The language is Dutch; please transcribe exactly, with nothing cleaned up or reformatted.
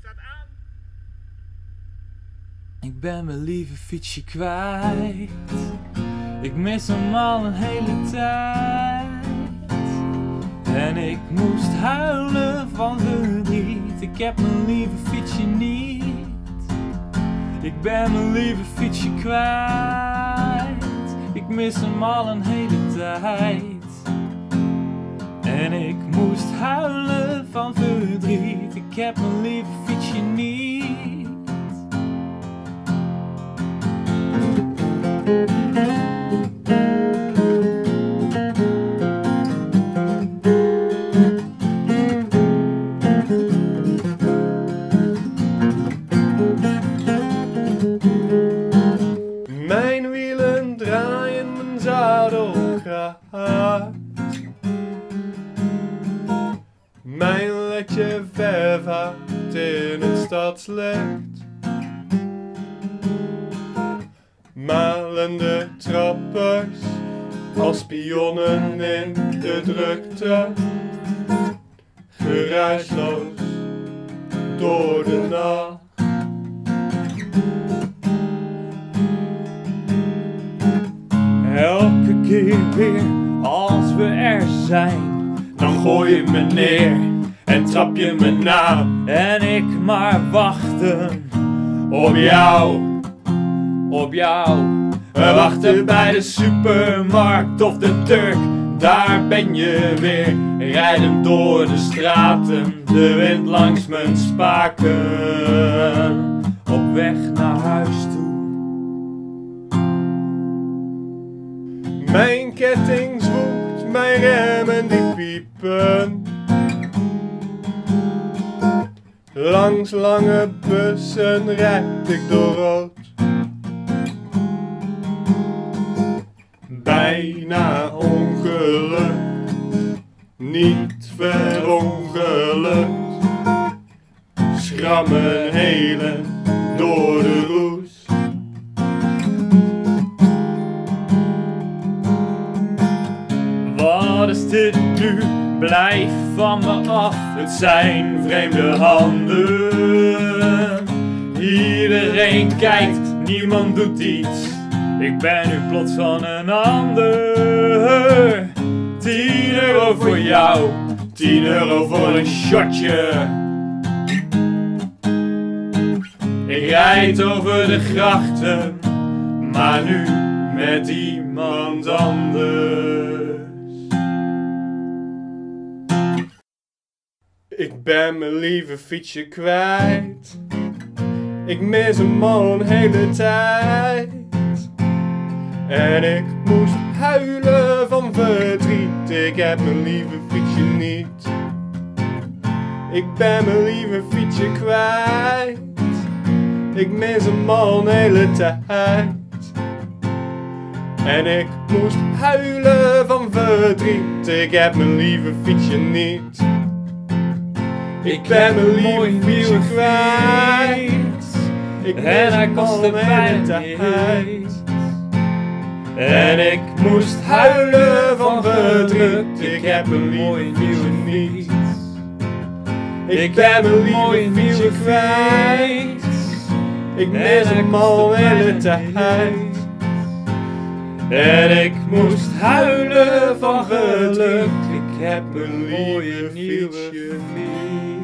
staat aan. Ik ben mijn lieve fietsje kwijt. Ik mis hem al een hele tijd. En ik moest huilen van verdriet. Ik heb mijn lieve fietsje niet. Ik ben mijn lieve fietsje kwijt. Ik mis hem al een hele tijd. En ik moest huilen van verdriet. Ik heb mijn lieve fietsje niet. Mijn wielen draaien, mijn zadel kraakt. Mijn letje vervaart in het stadslicht. Malende trappers als spionnen in de drukte. Geruisloos door de nacht. Elke keer weer als we er zijn, Dan gooi je me neer en trap je me na. en ik maar wachten Op jou, op jou. we wachten bij de supermarkt of de Turk. Daar ben je weer, rijdend door de straten. De wind langs mijn spaken. Op weg naar huis toe. Mijn ketting zwoegt, mijn remmen die piepen. Langs lange bussen rijd ik door rood. Bijna ongeluk, niet verongelukt. Schrammen helen door de roes. Wat is dit nu? Blijf van me af. Het zijn vreemde handen. Iedereen kijkt, niemand doet iets. Ik ben nu plots van een ander. Tien euro voor jou, Tien euro voor een shotje. Ik rijd over de grachten, maar nu met iemand anders. Ik ben mijn lieve fietsje kwijt. Ik mis hem al een hele tijd. En ik moest huilen van verdriet. Ik heb mijn lieve fietsje niet. Ik ben mijn lieve fietsje kwijt. Ik mis hem al een hele tijd. En ik moest huilen van verdriet. Ik heb mijn lieve fietsje niet. Ik ben mijn lieve fietsje kwijt. Ik mis en hij hem al kostte een hele bijna tijd. niets. En ik moest huilen van verdriet. Ik heb een lieve fietsje niet. Ik ben mijn lieve fietsje kwijt. Ik mis hem al een hele tijd. En ik moest huilen van geluk. Ik heb mijn lieve fietsje niet.